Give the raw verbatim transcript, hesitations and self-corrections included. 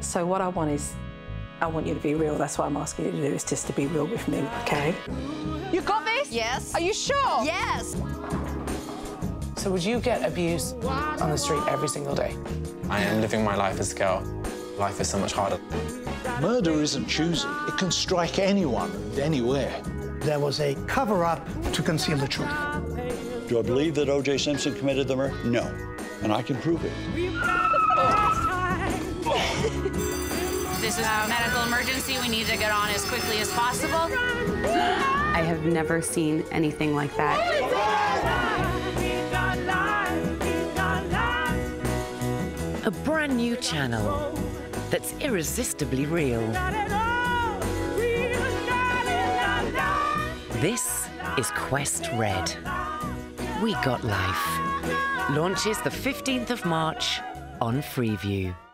So what I want is, I want you to be real. That's what I'm asking you to do, is just to be real with me, okay? You got this? Yes. Are you sure? Yes. So would you get abuse on the street every single day? I am living my life as a girl. Life is so much harder. Murder isn't choosy. It can strike anyone and anywhere. There was a cover-up to conceal the truth. Do I believe that O J Simpson committed the murder? No. And I can prove it. This is a medical emergency. We need to get on as quickly as possible. I have never seen anything like that. A brand new channel that's irresistibly real. This is Quest Red. We Got Life. Launches the fifteenth of March on Freeview.